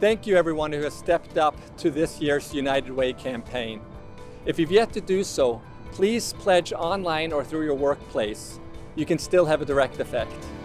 Thank you everyone who has stepped up to this year's United Way campaign. If you've yet to do so, please pledge online or through your workplace. You can still have a direct effect.